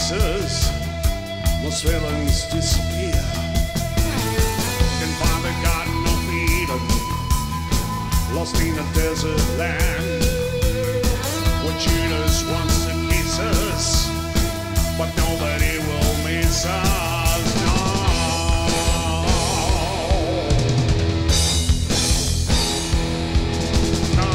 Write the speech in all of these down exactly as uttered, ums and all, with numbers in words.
kisses, most feelings disappear. In the Garden of Eden, lost in a desert land, where Judas wants to kiss us, but nobody will miss us. No. No.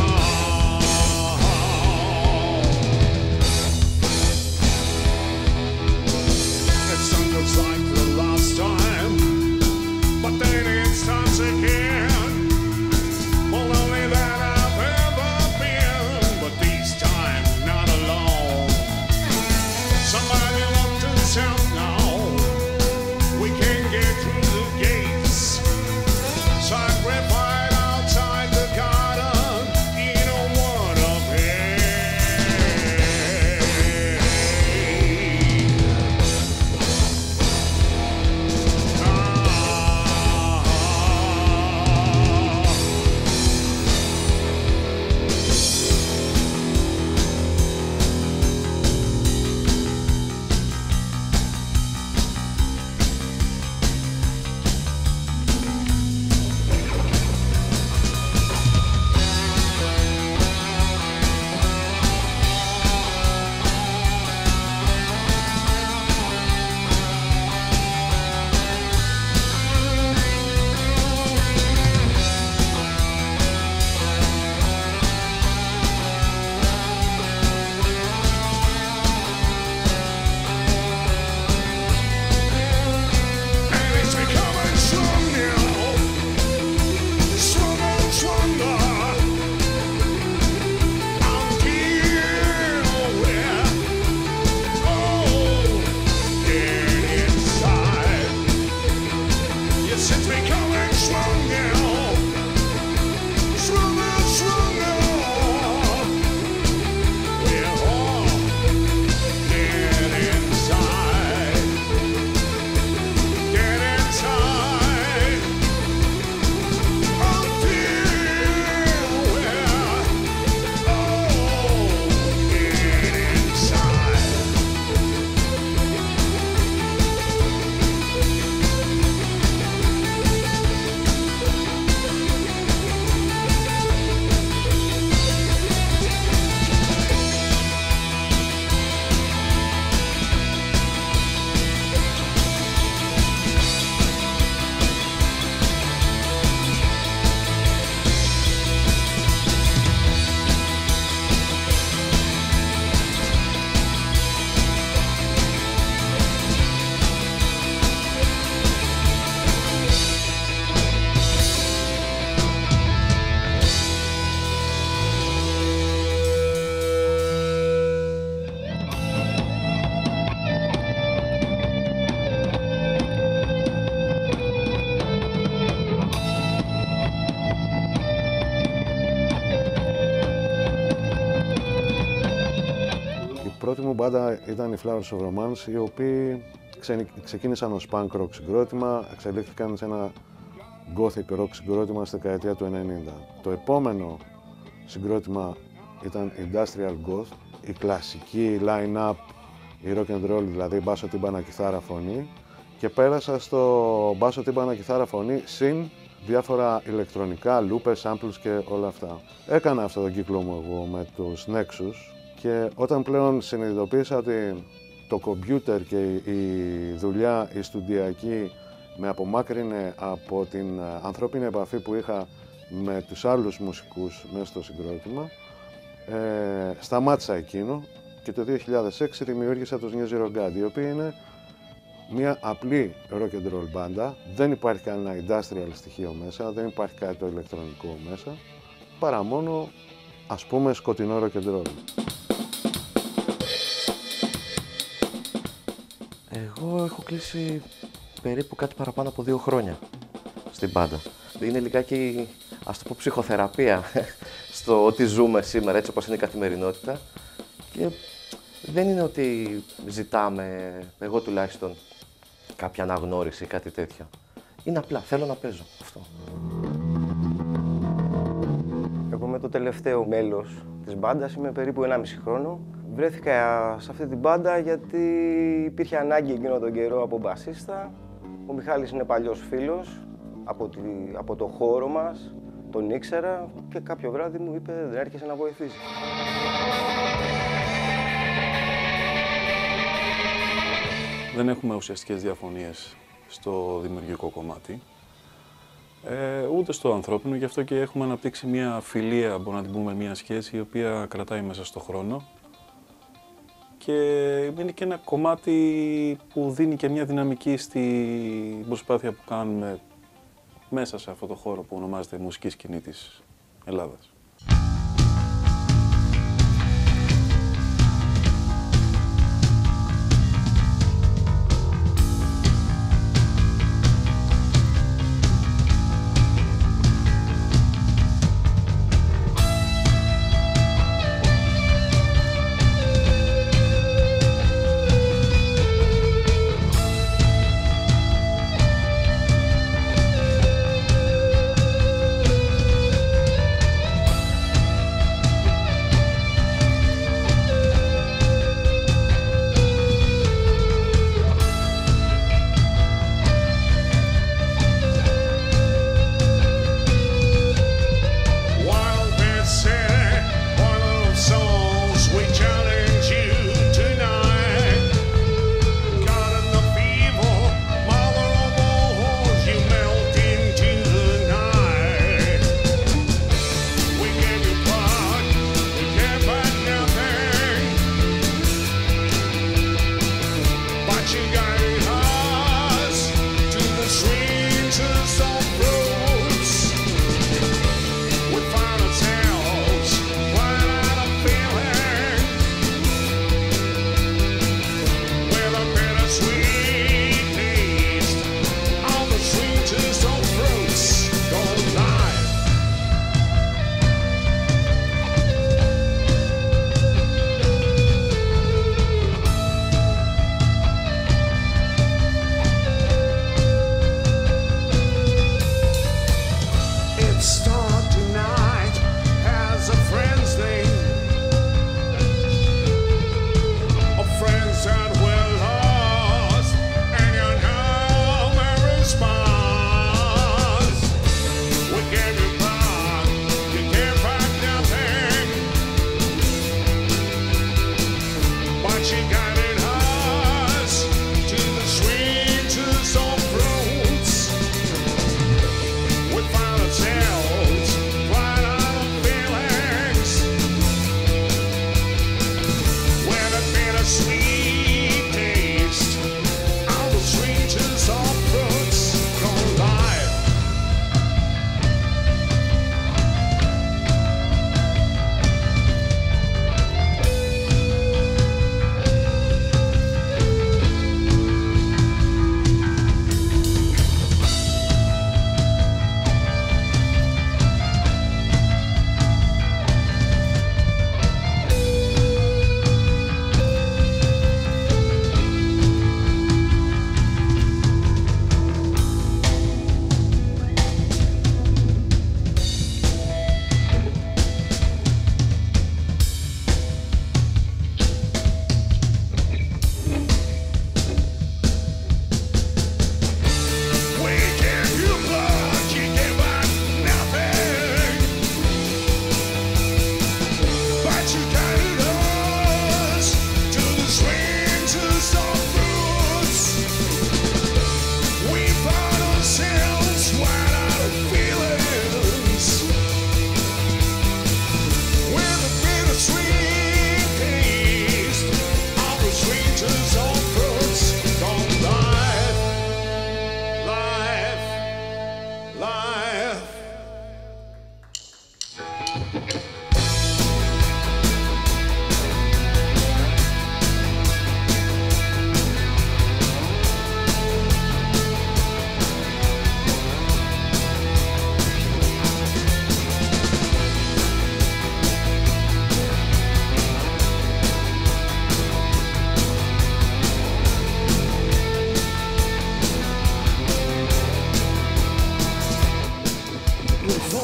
It sounds like the last time, but then it starts again. More lonely than I've ever been, but this time not alone. Somebody locked us out now. We can't get through the gates. Sacrificed outside the garden in a world of hate. Ah. And it's becoming strong now, stronger and stronger, until we're all dead inside. Yes, it's becoming strong now, stronger and stronger. We're all dead inside. Get inside until we're all get inside. Η πρώτη μου μπάντα ήταν οι Flowers of Romance, οι οποίοι ξε- ξεκίνησαν ως punk rock συγκρότημα, εξελίχθηκαν σε ένα gothic rock συγκρότημα στη δεκαετία του ενενήντα. Το επόμενο συγκρότημα ήταν Industrial Goth, η κλασική line-up, η rock and roll, δηλαδή μπάσο, τύμπανα, κιθάρα, φωνή, και πέρασα στο μπάσο, τύμπανα, κιθάρα, φωνή, συν διάφορα ηλεκτρονικά, loopers, samples και όλα αυτά. Έκανα αυτό τον κύκλο μου εγώ με τους Nexus, και όταν πλέον συνειδητοποίησα ότι το κομπιούτερ και η δουλειά, η στουντιακή, με απομάκρυνε από την ανθρώπινη επαφή που είχα με τους άλλους μουσικούς μέσα στο συγκρότημα, ε, σταμάτησα εκείνο και το δύο χιλιάδες έξι δημιούργησα τους New Zero God, οι οποίοι είναι μια απλή rock and roll μπάντα. Δεν υπάρχει κανένα industrial στοιχείο μέσα, δεν υπάρχει κάτι το ηλεκτρονικό μέσα, παρά μόνο, ας πούμε, σκοτεινό rock and roll. Εγώ έχω κλείσει περίπου κάτι παραπάνω από δύο χρόνια στην μπάντα. Είναι λιγάκι, ας το πω, ψυχοθεραπεία στο ότι ζούμε σήμερα, έτσι όπως είναι η καθημερινότητα. Και δεν είναι ότι ζητάμε, εγώ τουλάχιστον, κάποια αναγνώριση ή κάτι τέτοιο. Είναι απλά, θέλω να παίζω αυτό. Εγώ είμαι το τελευταίο μέλος της μπάντας, είμαι περίπου ενάμιση χρόνο. Βρέθηκα σε αυτή την μπάντα γιατί υπήρχε ανάγκη εκείνο τον καιρό από μπασίστα. Ο Μιχάλης είναι παλιός φίλος από, τη, από το χώρο μας, τον ήξερα και κάποιο βράδυ μου είπε δεν έρχεσαι να βοηθήσεις. Δεν έχουμε ουσιαστικές διαφωνίες στο δημιουργικό κομμάτι, ε, ούτε στο ανθρώπινο, γι' αυτό και έχουμε αναπτύξει μια φιλία, μπορούμε να την πούμε, μια σχέση η οποία κρατάει μέσα στο χρόνο και είναι και ένα κομμάτι που δίνει και μια δυναμική στην προσπάθεια που κάνουμε μέσα σε αυτό το χώρο που ονομάζεται μουσική σκηνή της Ελλάδας.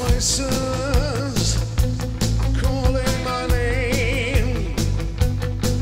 voices calling my name.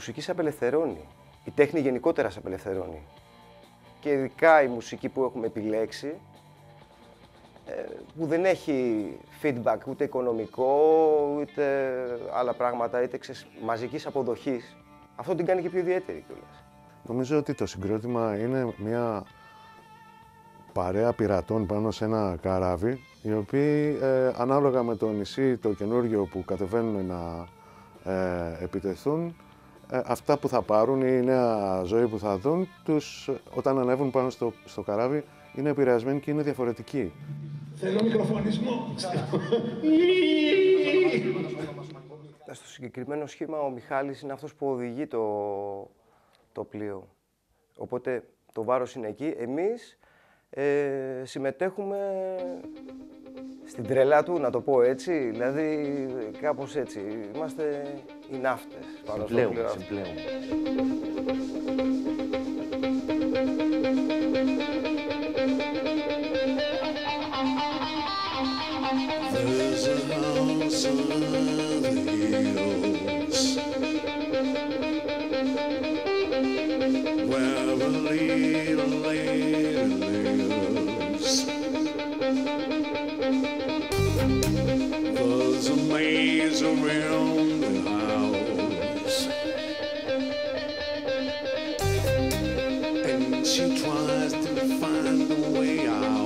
μουσική σε απελευθερώνει. Η τέχνη γενικότερα σε απελευθερώνει. Και ειδικά η μουσική που έχουμε επιλέξει, που δεν έχει feedback ούτε οικονομικό, ούτε άλλα πράγματα, είτε ξέρεις, μαζικής αποδοχής. Αυτό την κάνει και πιο ιδιαίτερη κιόλας. Νομίζω ότι το συγκρότημα είναι μια παρέα πειρατών πάνω σε ένα καράβι, οι οποίοι ε, ανάλογα με το νησί, το καινούργιο που κατεβαίνουν να ε, επιτεθούν, ε, αυτά που θα πάρουν ή η νέα ζωή που θα δουν, τους, όταν ανέβουν πάνω στο, στο καράβι, είναι επηρεασμένοι και είναι διαφορετικοί. Θέλω μικροφωνισμό. Στο συγκεκριμένο σχήμα ο Μιχάλης είναι αυτός που οδηγεί το, το πλοίο. Οπότε το βάρος είναι εκεί. Εμείς ε, συμμετέχουμε στην τρελά του, να το πω έτσι. Δηλαδή κάπως έτσι. Είμαστε οι ναύτες πάνω στο πλοίο. Συμπλέουμε. There's a house on the hills where a little lady lives. There's a maze around the house, and she tries to find a way out.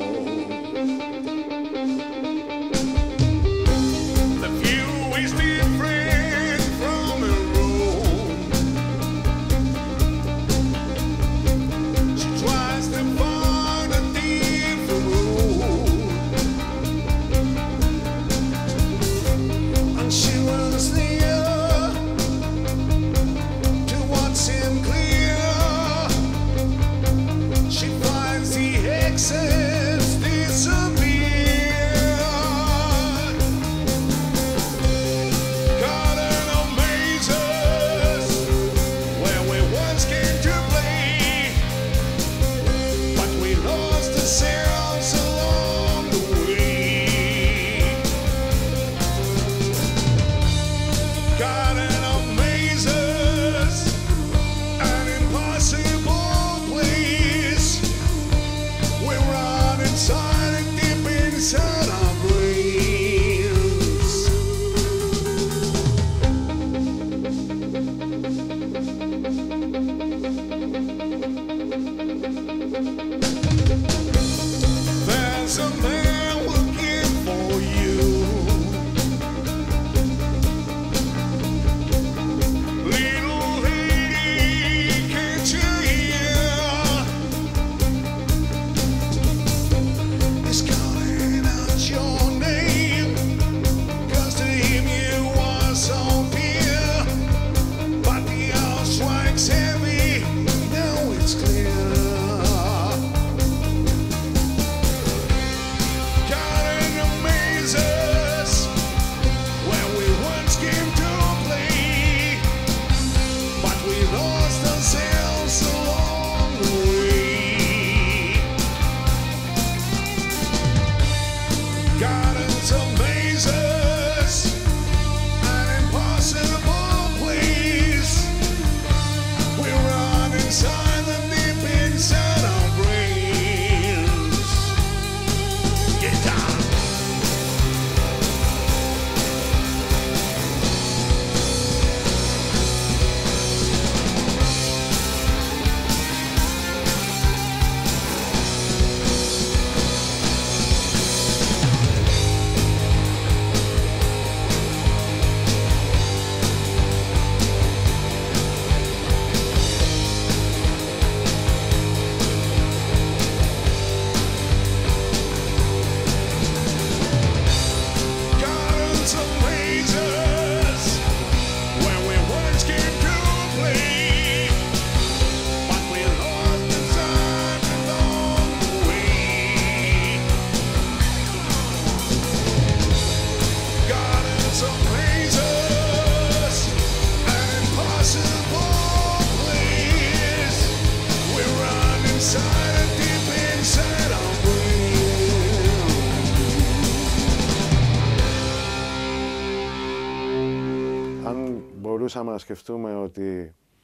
μπορούσαμε να σκεφτούμε ότι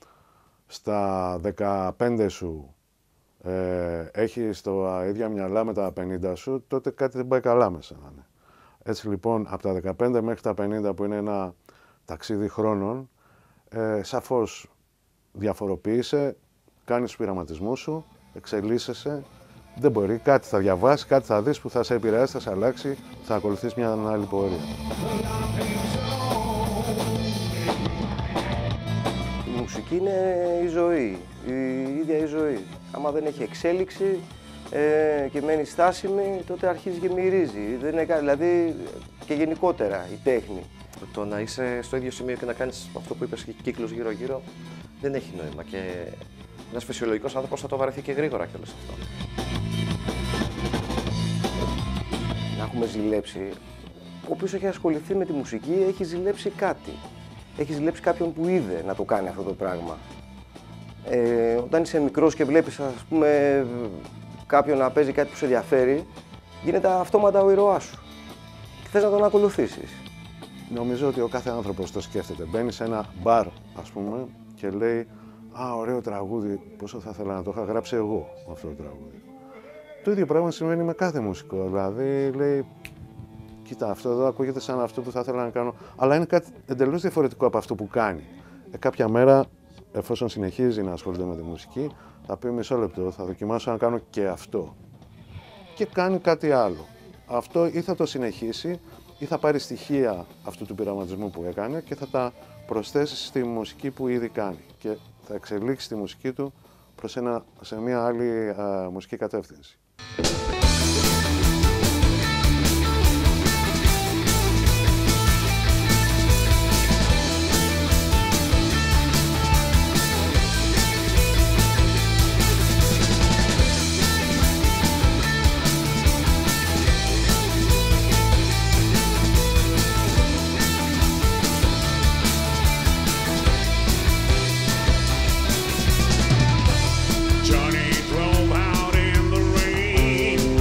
στα δεκαπέντε σου ε, έχεις τα ίδια μυαλά με τα πενήντα σου, τότε κάτι δεν πάει καλά μέσα να είναι. Έτσι λοιπόν, από τα δεκαπέντε μέχρι τα πενήντα, που είναι ένα ταξίδι χρόνων, ε, σαφώς διαφοροποιείσαι, κάνεις τους πειραματισμούς σου, εξελίσσεσαι. Δεν μπορεί, κάτι θα διαβάσεις, κάτι θα δεις που θα σε επηρεάσει, θα σε αλλάξει, θα ακολουθείς μια άλλη πορεία. Η μουσική είναι η ζωή, η ίδια η ζωή. Άμα δεν έχει εξέλιξη ε, και μένει στάσιμη, τότε αρχίζει και μυρίζει. Δεν είναι, δηλαδή και γενικότερα η τέχνη. Το να είσαι στο ίδιο σημείο και να κάνεις αυτό που είπες, κύκλους γύρω-γύρω, δεν έχει νόημα. Και ένας φυσιολογικός άνθρωπος θα το βαρεθεί και γρήγορα κιόλας αυτό. Να έχουμε ζηλέψει. Όποιος έχει ασχοληθεί με τη μουσική έχει ζηλέψει κάτι. Έχει ζηλέψει κάποιον που είδε να το κάνει αυτό το πράγμα. Ε, όταν είσαι μικρός και βλέπεις, ας πούμε, κάποιον να παίζει κάτι που σε ενδιαφέρει, γίνεται αυτόματα ο ήρωάς σου. Και θες να τον ακολουθήσεις. Νομίζω ότι ο κάθε άνθρωπος το σκέφτεται. Μπαίνει σε ένα μπαρ, ας πούμε, και λέει «Α, ωραίο τραγούδι, πόσο θα ήθελα να το είχα γράψει εγώ αυτό το τραγούδι». Το ίδιο πράγμα συμβαίνει με κάθε μουσικό. Δηλαδή, λέει «Κοίτα, αυτό εδώ ακούγεται σαν αυτό που θα ήθελα να κάνω», αλλά είναι κάτι εντελώς διαφορετικό από αυτό που κάνει. Ε, κάποια μέρα, εφόσον συνεχίζει να ασχολείται με τη μουσική, θα πει «Μισό λεπτό, θα δοκιμάσω να κάνω και αυτό». Και κάνει κάτι άλλο. Αυτό ή θα το συνεχίσει, ή θα πάρει στοιχεία αυτού του πειραματισμού που έκανε και θα τα προσθέσει στη μουσική που ήδη κάνει. Και θα εξελίξει τη μουσική του προς ένα, σε μια άλλη α, μουσική κατεύθυνση. Johnny drove out in the rain.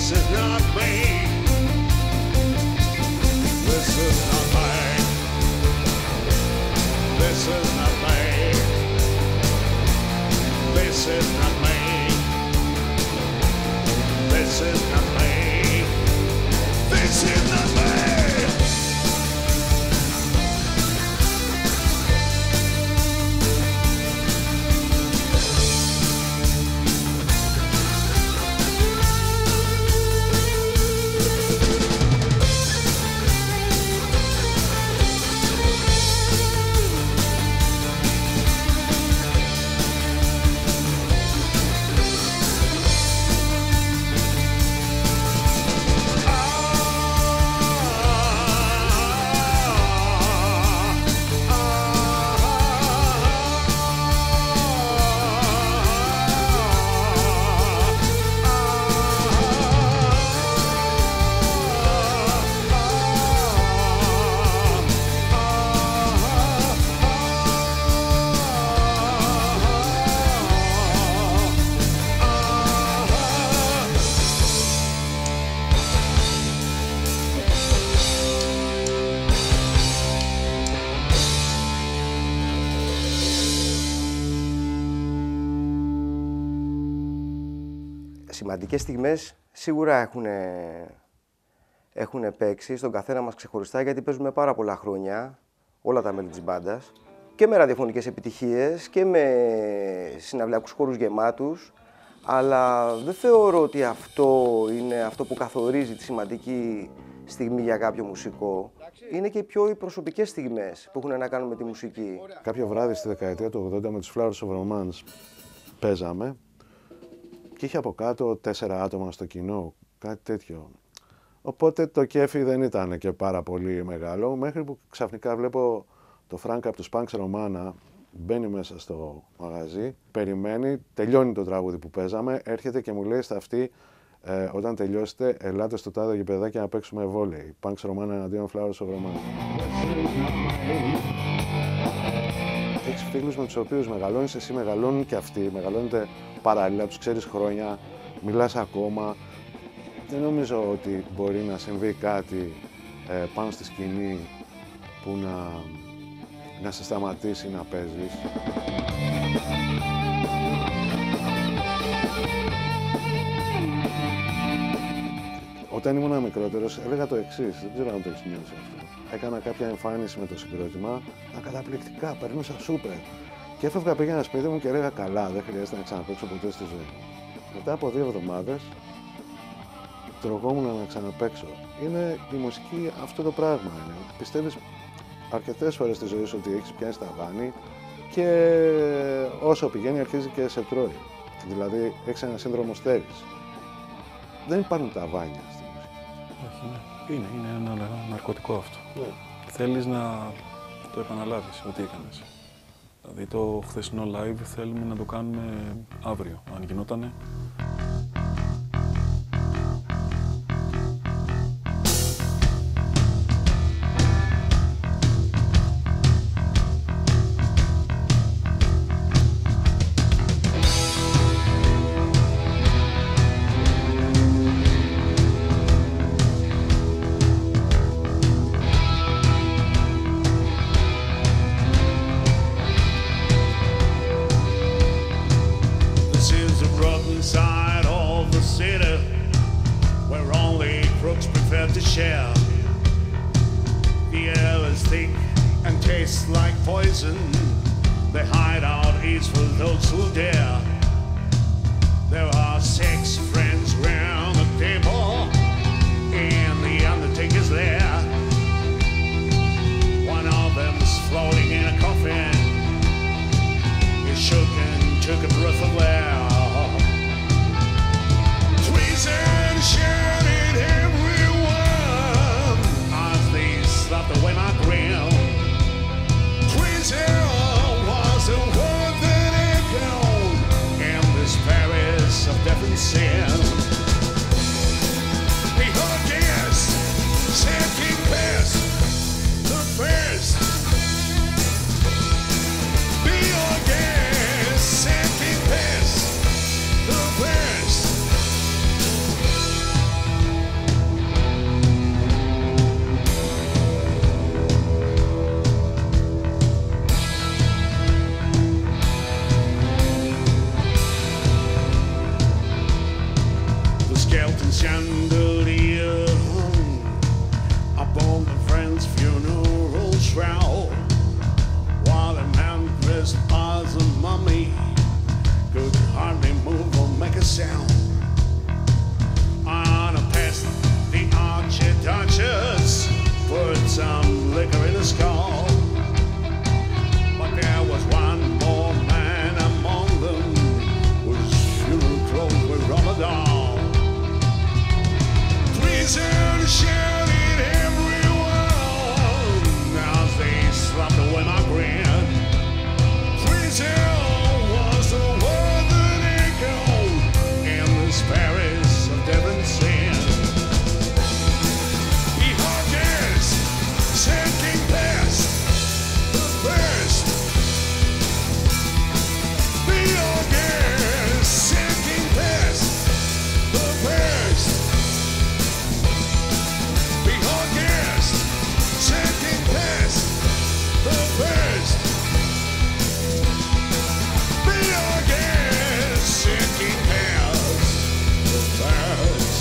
This is not me. This is not me. This is not me. This is not me. This is not me. This is not me. Σημαντικές στιγμές σίγουρα έχουν, έχουν παίξει στον καθένα μας ξεχωριστά, γιατί παίζουμε πάρα πολλά χρόνια, όλα τα μέλη της μπάντας, και με ραδιοφωνικές επιτυχίες και με συναυλιακούς χώρους γεμάτους, αλλά δεν θεωρώ ότι αυτό είναι αυτό που καθορίζει τη σημαντική στιγμή για κάποιο μουσικό. Είναι και οι πιο οι προσωπικές στιγμές που έχουν να κάνουν με τη μουσική. Κάποιο βράδυ στη δεκαετία του ογδόντα με τους Flowers of Romance παίζαμε και είχε από κάτω τέσσερα άτομα στο κοινό, κάτι τέτοιο. Οπότε το κέφι δεν ήταν και πάρα πολύ μεγάλο, μέχρι που ξαφνικά βλέπω το Φράνκα από τους Punks Romana, μπαίνει μέσα στο μαγαζί, περιμένει, τελειώνει το τραγούδι που παίζαμε, έρχεται και μου λέει στα αυτή, ε, όταν τελειώσετε, ελάτε στο τάδε γηπεδάκι να παίξουμε βόλεϊ. Punks Romana εναντίον Flowers of Romance. Έχεις φίλους με τους οποίους μεγαλώνεις, εσύ μεγαλώνουν και αυτοί, μεγαλώνετε παράλληλα, τους ξέρεις χρόνια, μιλάς ακόμα. Δεν νομίζω ότι μπορεί να συμβεί κάτι ε, πάνω στη σκηνή που να, να σε σταματήσει να παίζεις. Όταν ήμουν μικρότερος έλεγα το εξής, δεν ξέρω αν το έχεις νιώσει αυτό. Έκανα κάποια εμφάνιση με το συγκρότημα, τα καταπληκτικά, περνούσα σούπερ. Και έφευγα, πήγαινα σπίτι μου και έλεγα καλά, δεν χρειάζεται να ξαναπαίξω ποτέ στη ζωή μου. Μετά από δύο εβδομάδες τρογόμουν να ξαναπαίξω. Είναι η μουσική αυτό το πράγμα. Είναι. Πιστεύεις αρκετές φορές στη ζωή σου ότι έχεις πιάσει τα βάνη και όσο πηγαίνει αρχίζει και σε τρώει. Δηλαδή έχεις ένα σύνδρομο στέρης. Δεν υπάρχουν τα βάνια στη μουσική. Όχι, ναι. Είναι, είναι ένα ναρκωτικό αυτό. Ναι. Θέλεις να το επαναλάβεις ό,τι έκανες. Δηλαδή το χθεσινό live θέλουμε να το κάνουμε αύριο, αν γινότανε. Sin. the skull. But there was one more man among them, whose funeral clothes were Ramadan. Prison shouted everyone as they slapped away my grin. Prison was the word that echoed in this Paris of Devon sin. He hugged sinking past the first. The August sinking past the first. The August sinking past the first. The August sinking past the first.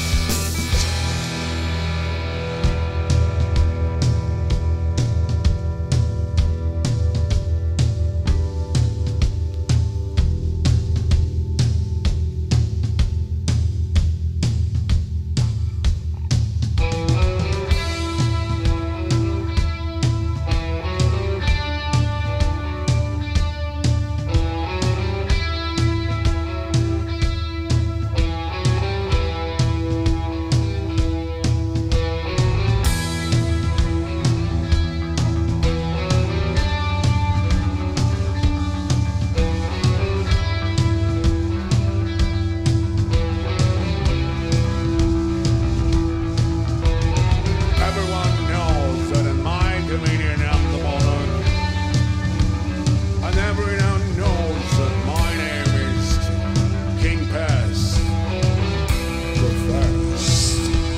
Everyone knows that in my dominion I'm the monarch, and everyone knows that my name is King Pest the First.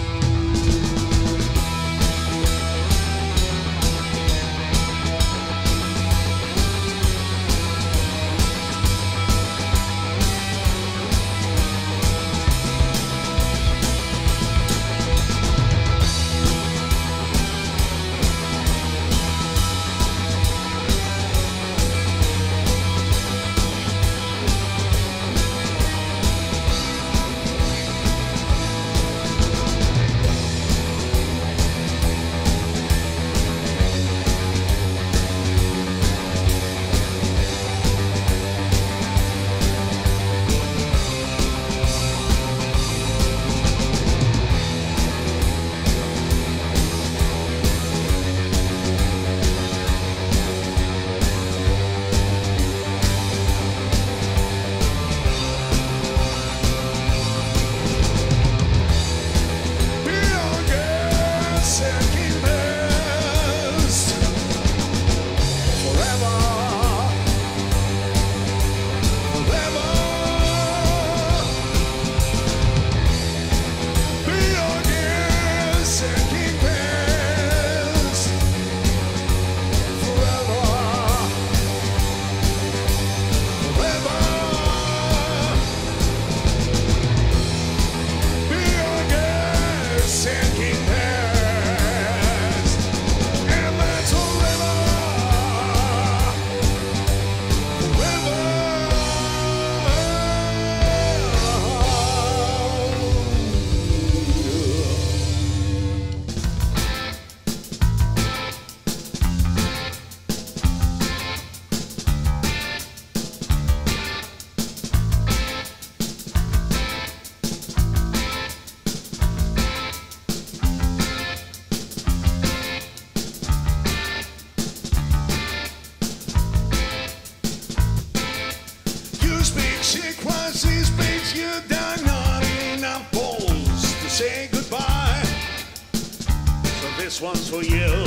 This one's for you.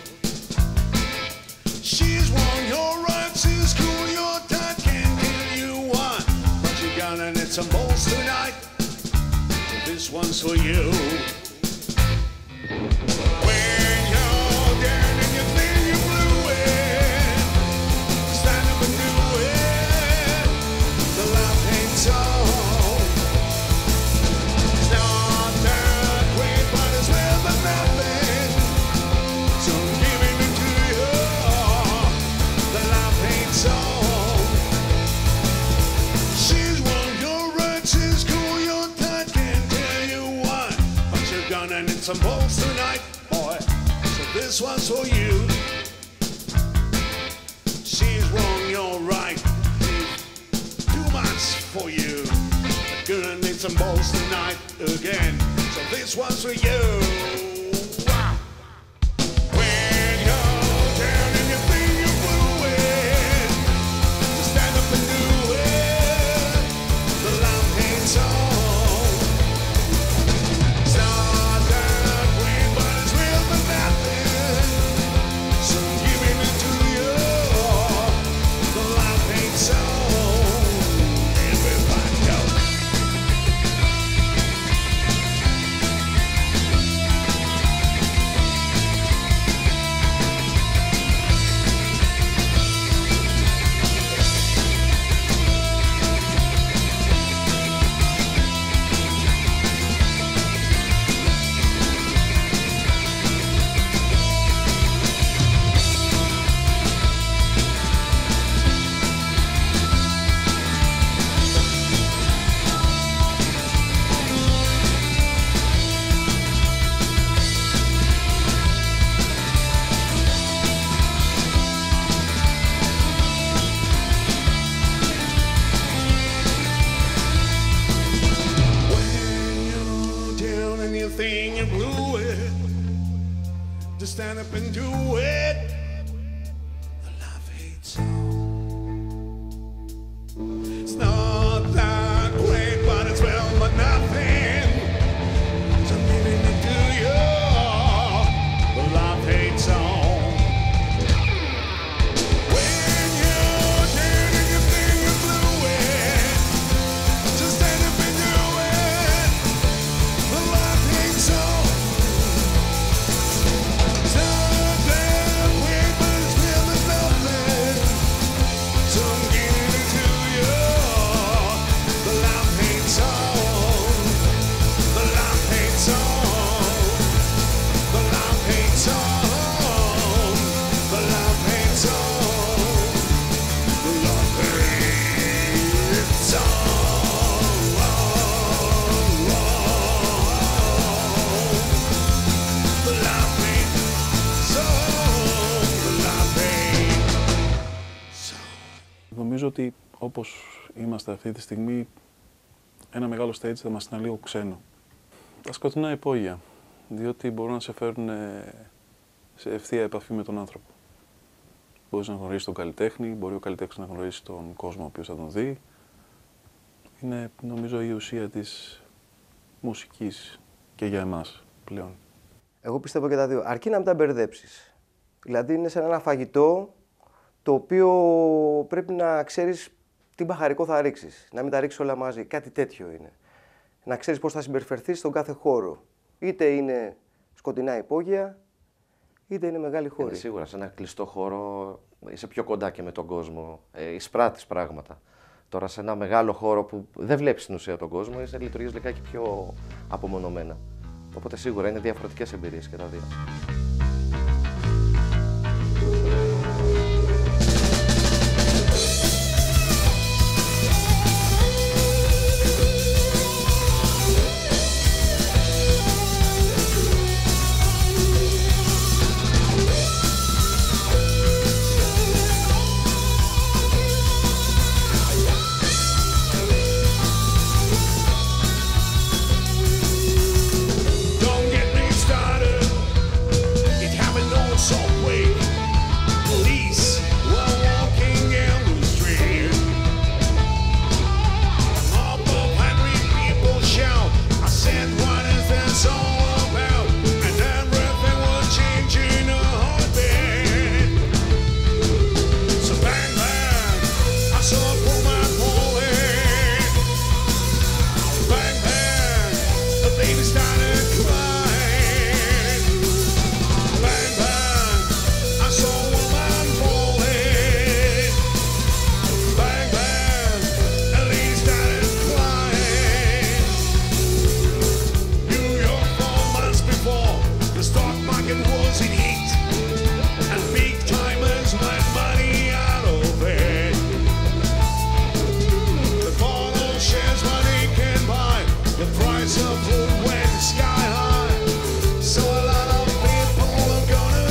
She's won your rights to school, your dad can give you one, but you're gonna need some balls tonight. So this one's for you. When you're down and you think you blew it, stand up and do it. The love ain't so. It's not that great, but it's better than nothing. So I'm giving it to you. The love ain't so. She's won your rights in school, your dad can't tell you why, but you're gonna need some balls tonight, boy. So this one's for you. She's wrong, you're right. Too much for you. I'm gonna need some balls tonight again. So this one's for you. Wow. When you're down and you think you blew it, just stand up and do it. The love hate song. It's not that way, but it's real for nothing. So I'm giving it to you. The love hate song. Everybody go. Thing you blew it, just stand up and do it. The love hate song. It's not that great, but it's well but nothing. So I'm giving it to you. The love hate song. When you're down and you think you blew it, just stand up and do it. The love hate song. It's not that great, but it's real as nothing. So I'm giving it to you. The love hate song. The love hate song. The love hate song. The love hate song. The love hate song. The love hate song. The love hate song. Νομίζω ότι όπως είμαστε αυτή τη στιγμή, ένα μεγάλο stage θα μας είναι λίγο ξένο. Τα σκοτεινά υπόγεια, διότι μπορούν να σε φέρουν ε, σε ευθεία επαφή με τον άνθρωπο. Μπορείς να γνωρίσεις τον καλλιτέχνη, μπορεί ο καλλιτέχνης να γνωρίσει τον κόσμο ο οποίος θα τον δει. Είναι, νομίζω, η ουσία της μουσικής και για εμάς πλέον. Εγώ πιστεύω και τα δύο. Αρκεί να μην τα μπερδέψεις. Δηλαδή είναι σαν ένα φαγητό το οποίο πρέπει να ξέρεις τι μπαχαρικό θα ρίξεις. Να μην τα ρίξεις όλα μαζί. Κάτι τέτοιο είναι. Να ξέρεις πώς θα συμπεριφερθείς στον κάθε χώρο. Είτε είναι σκοτεινά υπόγεια, είτε είναι μεγάλη χώρη. Είναι σίγουρα σε ένα κλειστό χώρο είσαι πιο κοντά και με τον κόσμο. Ε, εισπράττεις πράγματα. Τώρα σε ένα μεγάλο χώρο που δεν βλέπεις στην ουσία τον κόσμο, είσαι λειτουργείς λιγάκι πιο απομονωμένα. Οπότε σίγουρα είναι διαφορετικές εμπειρίες και τα δύο. Don't get me started. It happened all so quick. Police were walking in the street. Mob of angry people shout. I said, what is this all about? And everything was changing in a heartbeat. So bang bang, I saw a woman falling. Bang bang, the baby started crying. Bang bang, I saw a woman falling. Bang bang, a lady started crying. New York four months before, the stock market was in heat, and big timers made money out of it. The bottle shares money can buy. The price of food went sky high. So a lot of people are gonna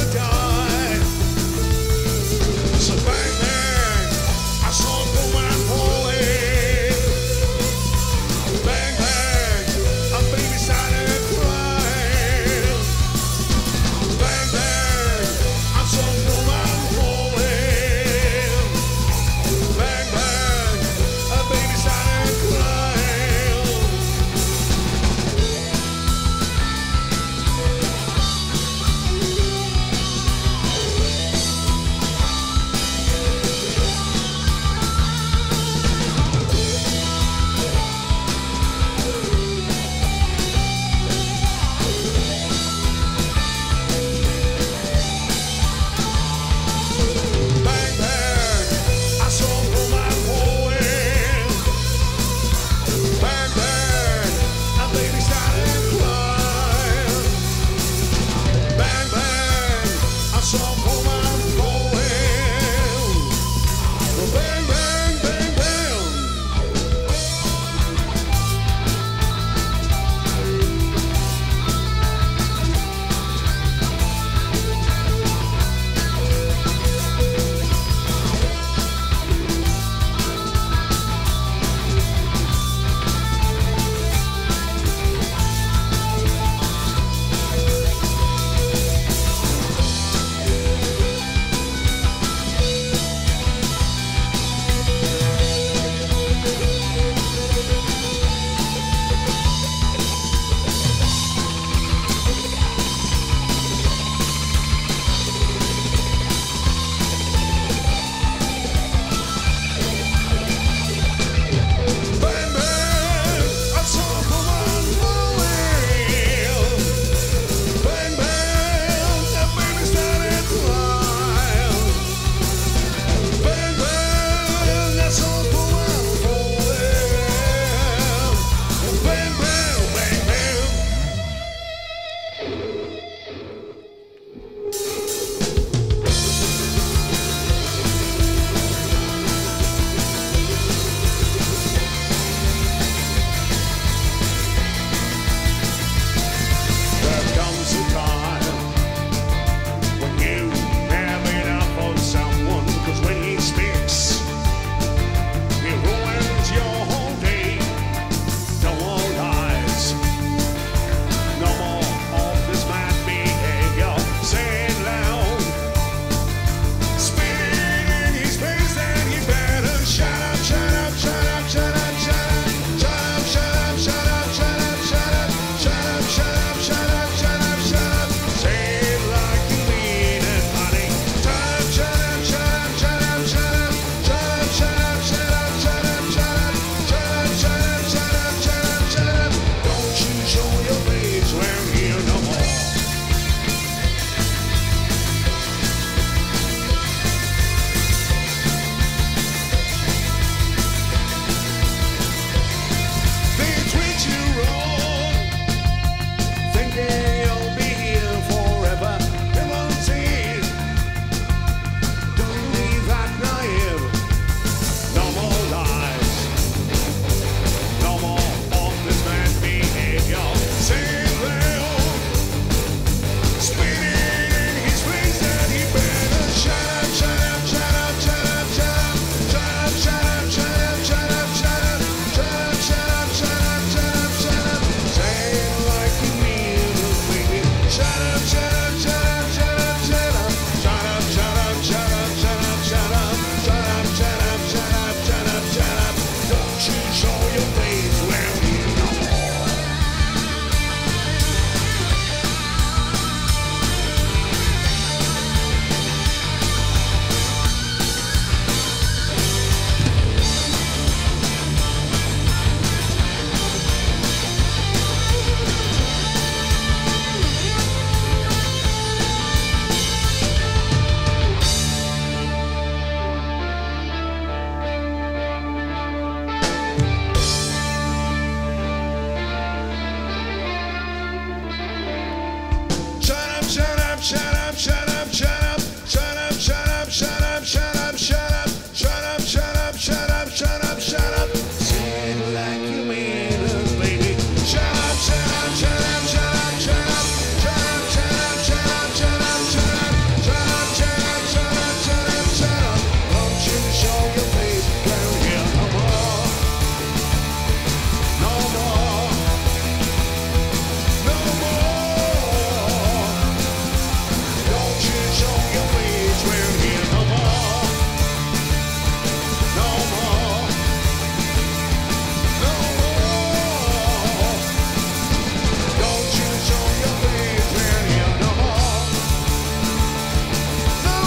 up, shut up, shut up, shut up, shut up, shut up, shut up, shut up, shut up, shut up, shut up, shut up, shut up, shut up. Say it like you mean it, baby. Shut up, shut up, shut up, shut up, shut up, shut up, shut up, shut up, shut up, shut up, shut up, shut up, shut up, shut up, shut up. Don't you show your face, girl, here no more, no more, no more. Don't you show your face, we're here no more, no more, no more. Don't you show your face, we're here no more, no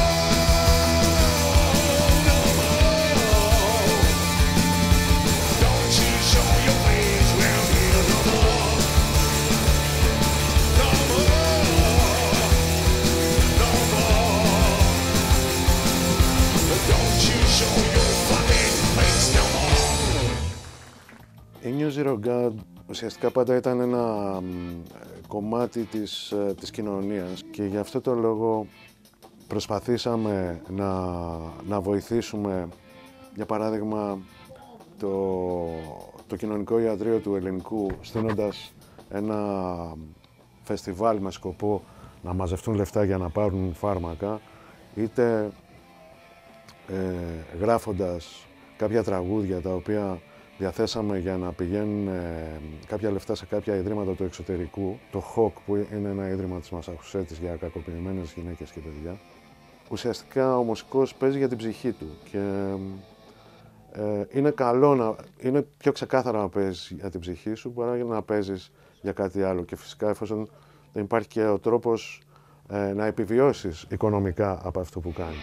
more, no more. Don't you show your face, we're here no more, no more, no more. Don't you show your fucking face no more. Η New Zero God ουσιαστικά πάντα ήταν ένα μ, κομμάτι της, ε, της κοινωνίας και γι' αυτό το λόγο προσπαθήσαμε να, να βοηθήσουμε, για παράδειγμα, το, το κοινωνικό ιατρείο του Ελληνικού, στείνοντας ένα φεστιβάλ με σκοπό να μαζευτούν λεφτά για να πάρουν φάρμακα, είτε ε, γράφοντας κάποια τραγούδια τα οποία διαθέσαμε για να πηγαίνουν ε, κάποια λεφτά σε κάποια ιδρύματα του εξωτερικού, το χοκ που είναι ένα ίδρυμα της Μασαχουσέτης για κακοποιημένες γυναίκες και παιδιά. Ουσιαστικά ο μουσικός παίζει για την ψυχή του και ε, είναι καλό να, είναι πιο ξεκάθαρα να παίζεις για την ψυχή σου παρά να παίζεις για κάτι άλλο και φυσικά εφόσον δεν υπάρχει και ο τρόπος ε, να επιβιώσεις οικονομικά από αυτό που κάνει.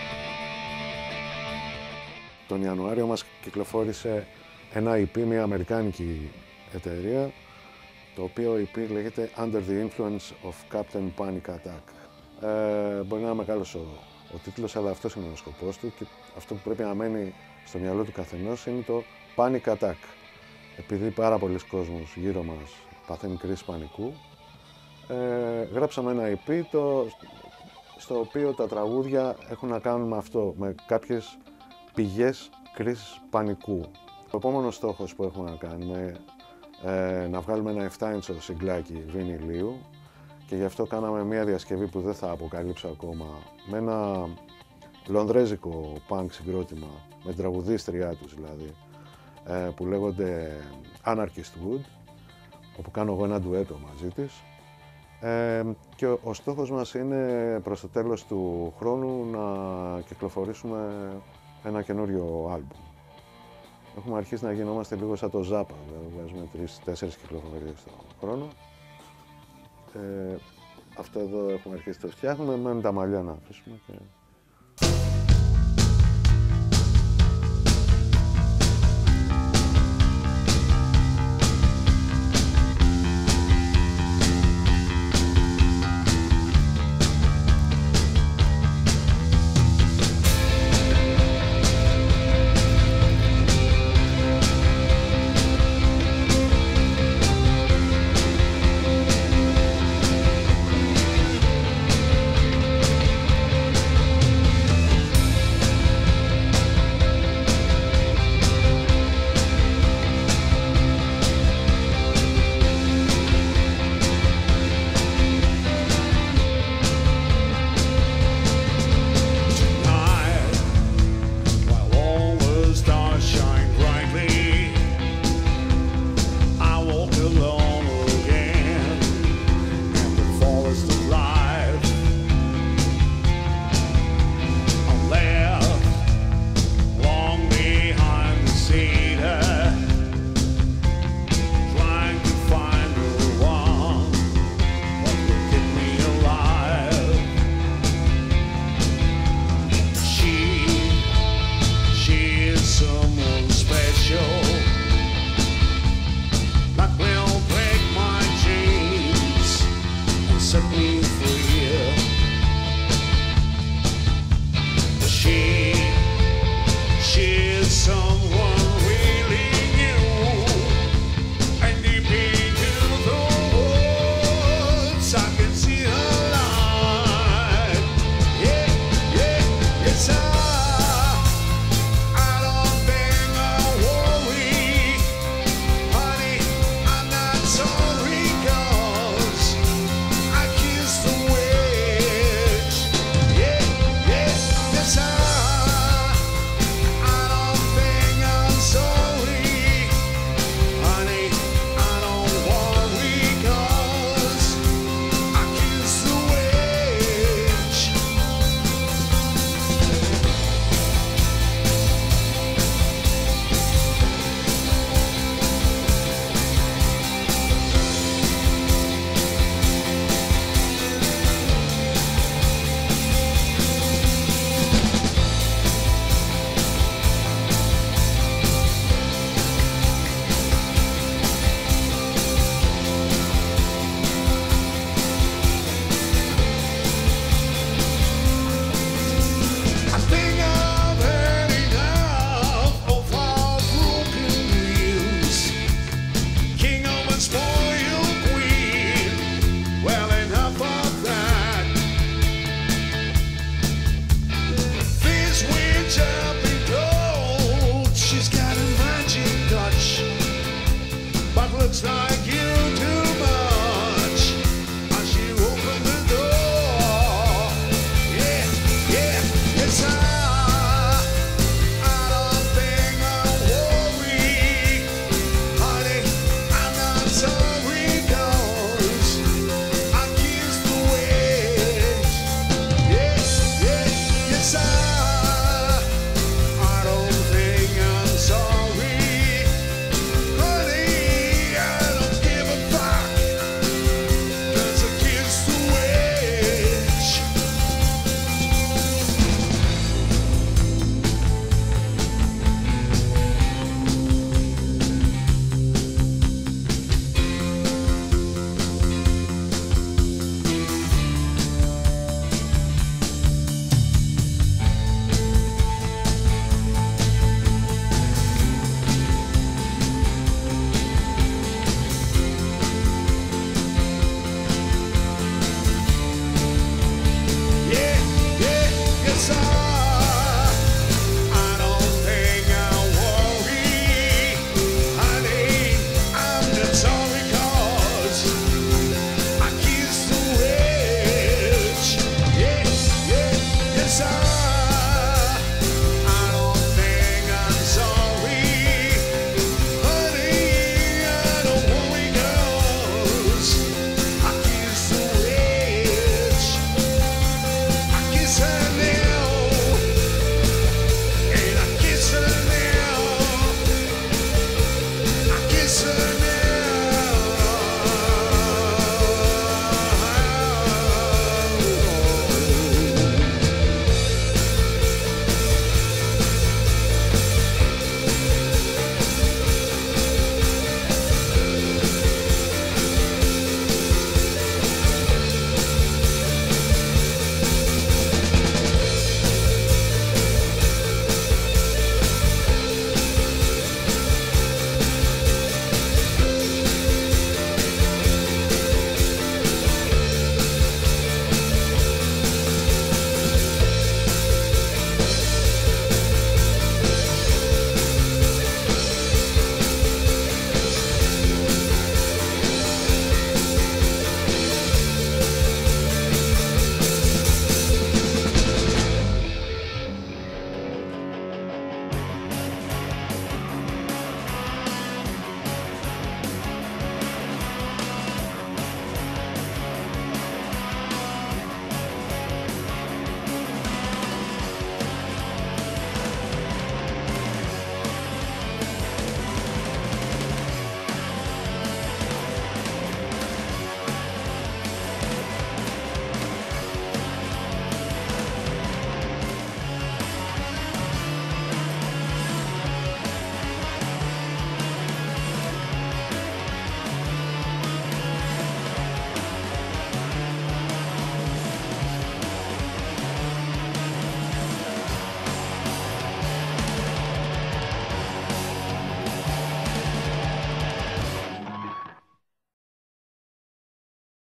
Τον Ιανουάριο μας κυκλοφόρησε ένα ι πι, μια αμερικάνικη εταιρεία, το οποίο ι πι λέγεται Under the Influence of Captain Panic Attack. Ε, μπορεί να είναι μεγάλος ο, ο τίτλος, αλλά αυτός είναι ο σκοπός του και αυτό που πρέπει να μένει στο μυαλό του καθενός είναι το Panic Attack. Επειδή πάρα πολλοί κόσμος γύρω μας παθαίνει κρίση πανικού, ε, γράψαμε ένα ι πι το, στο οποίο τα τραγούδια έχουν να κάνουν με αυτό, με κάποιες πηγές κρίσης πανικού. Ο επόμενος στόχος που έχουμε να κάνουμε ε, να βγάλουμε ένα επτά ίντσο συγκλάκι βινιλίου και γι' αυτό κάναμε μια διασκευή που δεν θα αποκαλύψω ακόμα με ένα λονδρέζικο punk συγκρότημα με τραγουδίστριά τους δηλαδή ε, που λέγονται Anarchist Wood, όπου κάνω εγώ ένα ντουέτο μαζί της ε, και ο, ο στόχος μας είναι προς το τέλος του χρόνου να κυκλοφορήσουμε ένα καινούριο άλμπουμ. Έχουμε αρχίσει να γινόμαστε λίγο σαν το Ζάπα, δηλαδή βγάζουμε τρεις-τέσσερις κυκλοφορίες το χρόνο. Ε, αυτό εδώ έχουμε αρχίσει το φτιάχνουμε, μένουν τα μαλλιά να αφήσουμε και